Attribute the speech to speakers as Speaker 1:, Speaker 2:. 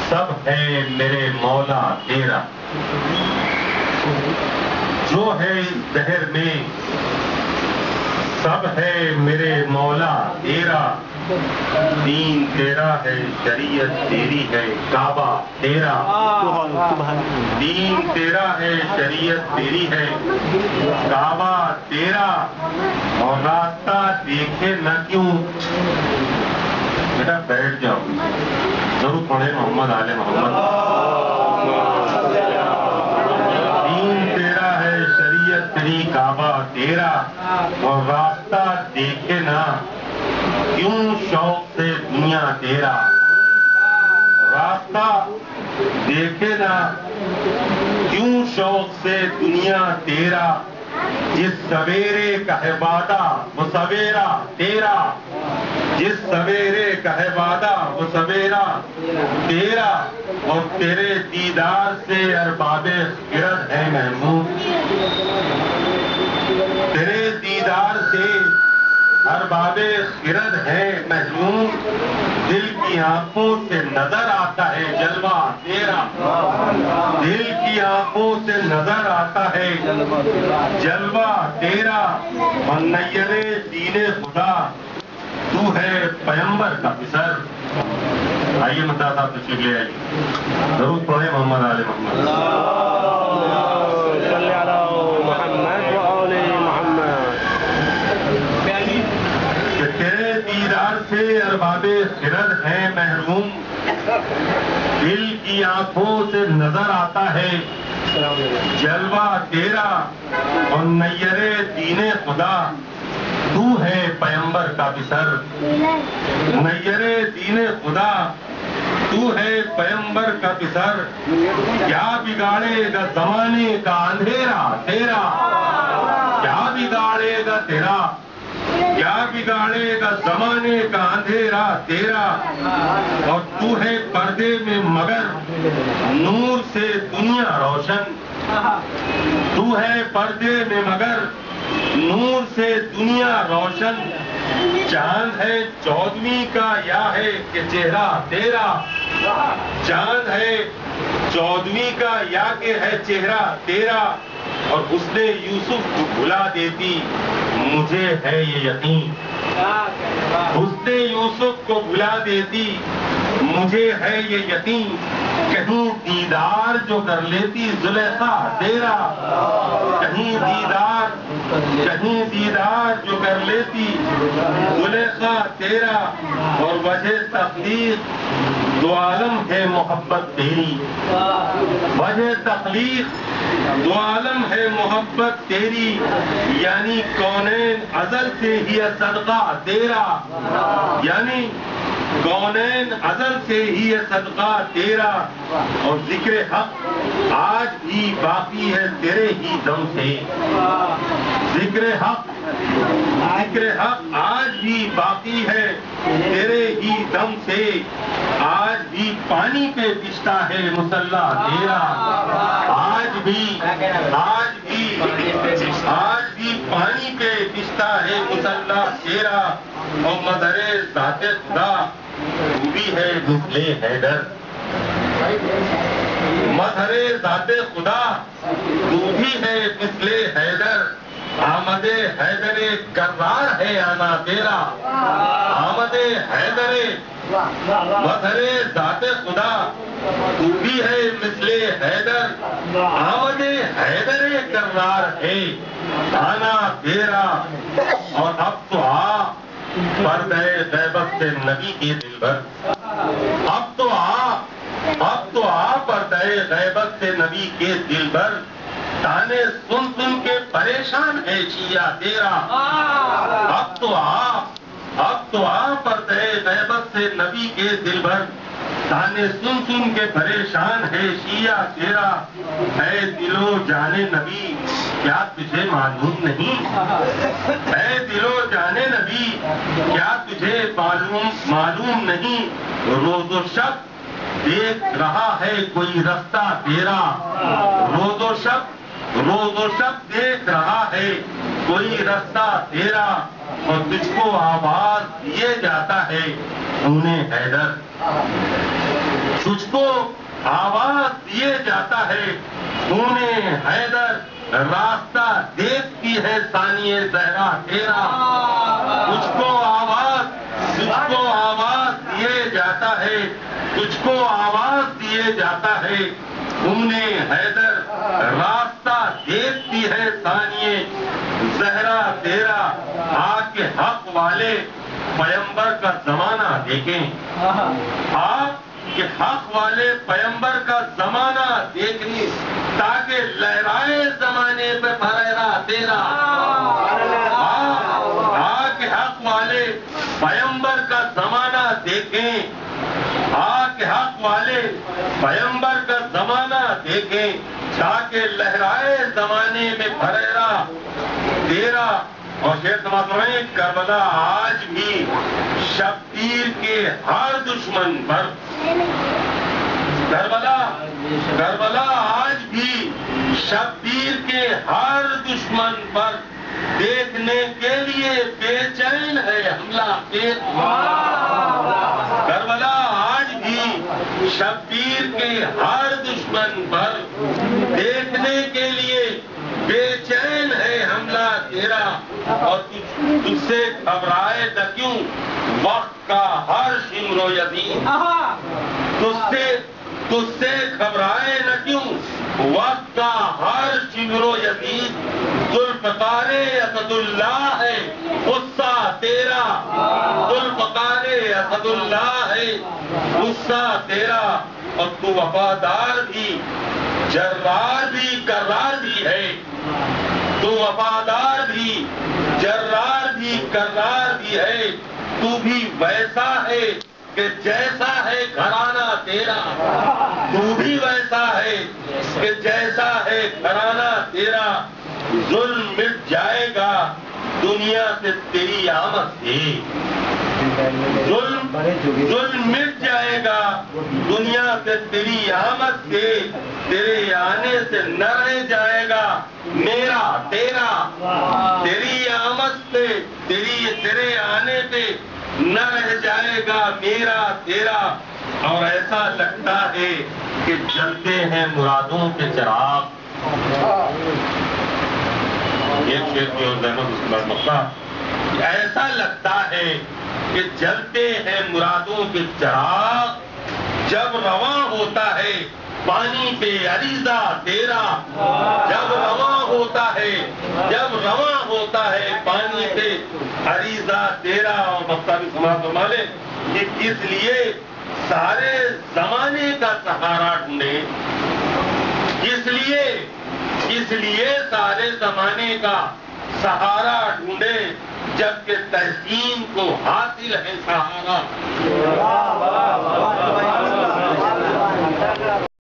Speaker 1: سب ہے میرے مولا تیرا، جو ہے اس دہر میں سب ہے میرے مولا تیرا، دین تیرا ہے شریعت تیری ہے کعبہ تیرا، دین تیرا ہے شریعت تیری ہے کعبہ تیرا، اور راستہ دیکھے نہ کیوں۔ بیٹا بیٹھ جاؤ، ضرور پڑھے محمد آل محمد۔ دین تیرا ہے شریعت تیری کعبہ تیرا، اور راستہ دیکھے نہ کیوں شوق سے دنیا تیرا، راستہ دیکھے نہ کیوں شوق سے دنیا تیرا، جس سویرے کا ہے وعدہ وہ سویرا تیرا، جس سویرے کا ہے وعدہ وہ سویرا تیرا، اور تیرے دیدار سے ارباب خرد ہے محمود، تیرے دیدار سے ارباب خرد ہے محمود، دل کی آنکھوں سے نظر آتا ہے جلوہ تیرا، دل کی آنکھوں سے نظر آتا ہے جلوہ تیرا، اور نیر دین خدا تو ہے پیمبر کا پسر۔ آئیے مدعا صاحب تشریف لے آئیے، ضرور پڑھیں محمد آل محمد۔ تیرے دیدار سے ارباب خرد ہیں محروم، دل کی آنکھوں سے نظر آتا ہے جلوہ تیرا، اور نیر دین خدا تو ہے پیمبر کا پسر، نیر دین خدا تو ہے پیمبر کا پسر، کیا بگاڑے گا زمانے کا اندھیرا تیرا، کیا بگاڑے گا تیرا، کیا بگاڑے گا زمانے کا اندھیرا تیرا، اور تو ہے پردے میں مگر نور سے دنیا روشن، تو ہے پردے میں مگر نور سے دنیا روشن، چاند ہے 14ویں کا یا ہے کہ چہرہ تیرا، چاند ہے 14ویں کا یا کہ ہے چہرہ تیرا، اور اس نے یوسف کو بھلا دیتی مجھے ہے یہ یقین، اس نے یوسف کو بھلا دیتی مجھے ہے یہ یقین، کہیں دیدار جو کر لیتی زلیخا تیرا، کہیں دیدار جو کر لیتی زلیخا تیرا، اور وجہ تخلیق دو عالم ہے محبت تیری، وجہ تخلیق دو عالم ہے محبت تیری، یعنی کونین ازل سے ہی ہے صدقہ تیرا، یعنی کونین ازل سے ہی ہے صدقہ تیرا، اور ذکر حق آج بھی باقی ہے تیرے ہی دم سے، ذکر حق آج بھی باقی ہے تیرے ہی دم سے، آج بھی پانی پہ پستا ہے مصلی تیرا، آج بھی پانی پہ پستا ہے مصلی تیرا، اور مظہر ذات خدا تو بھی ہے مثل حیدر، مظہر ذات خدا تو بھی ہے مثل حیدر، آمد حیدر کرار ہے آنا تیرا، آمد حیدر مظہر ذات خدا تو بھی ہے مثل حیدر، آمد حیدر کرار ہے آنا تیرا، اور اب تو آ پردہ غیبت سے نبی کے دل بھر، اب تو آ پردہ غیبت سے نبی کے دل بھر، تانے سن کے پریشان ہے شیعہ تیرا، اب تو آ پردہ غیبت سے نبی کے دل بھر، تانے سن کے پریشان ہے شیعہ تیرا، اے دلو جانے نبی کیا تجھے معلوم نہیں، اے دلو جانے نبی کیا تجھے معلوم نہیں، روز و شب دیکھ رہا ہے کوئی رستہ تیرا، روز و شب دیکھ رہا ہے کوئی رستہ تیرا، اور تجھ کو آواز دیے جاتا ہے خون حیدر، تجھ کو آواز دیے جاتا ہے، خون حیدر راستہ دیکھتی ہے ثانیہ زہرا تیرا، تجھ کو آواز دیے جاتا ہے، تجھ کو آواز دیے جاتا ہے، خون حیدر راستہ دیکھتی ہے ثانیہ زہرا تیرا، آ کے حق والے پیمبر کا زمانہ دیکھیں، آپ کہ حق والے پیمبر کا زمانہ دیکھیں، تاکہ لہرائے زمانے پہ پھریرا تیرا، کہ حق والے پیمبر کا زمانہ دیکھیں، کہ حق والے پیمبر کا زمانہ دیکھیں، تاکہ لہرائے زمانے میں پھریرا تیرا۔ اور شیر سماعت فرمائیں، کربلا آج بھی شبیر کے ہر دشمن پر، کربلا آج بھی شبیر کے ہر دشمن پر دیکھنے کے لیے بے چین ہے حملہ تیرا، کربلا آج بھی شبیر کے ہر دشمن پر دیکھنے کے لیے بے چین ہے حملہ تیرا، اور تجھ سے گھبرائے نہ کیوں وقت کا ہر شمر و یتیم، تجھ سے گھبرائے نہ کیوں وقت کا ہر شمر و یتیم، ذوالفقار اسد اللہ ہے غصہ تیرا، ذوالفقار اسد اللہ ہے غصہ تیرا، اور تو وفادار بھی جرار بھی کرار بھی ہے، تو وفادار بھی جرار بھی کرار بھی ہے، تو بھی ویسا ہے کہ جیسا ہے گھرانہ تیرا، تو بھی ویسا ہے کہ جیسا ہے گھرانہ تیرا، ظلم مٹ جائے گا دنیا سے تیری آمد سے، ظلم مٹ جائے گا دنیا سے تیری آمد سے، تیرے آنے سے نہ رہ جائے گا میرا تیرا، تیری آمد سے تیرے آنے پہ نہ رہ جائے گا میرا تیرا، اور ایسا لگتا ہے کہ جلتے ہیں مرادوں کے چراغ، ایک شعر کی اور زحمت اس کے بعد مقطع، ایسا لگتا ہے کہ جلتے ہیں مرادوں کے چراغ، جب رواں ہوتا ہے پانی پہ عریضہ تیرا، جب رواں ہوتا ہے پانی پہ عریضہ تیرا، اور مقطع بھی سماعت فرما لیں کہ اس لیے سارے زمانے کا سہارا ڈھونڈے، اس لیے سارے زمانے کا سہارا ڈھونڈے، جبکہ تحسین کو حاصل ہے سہارا۔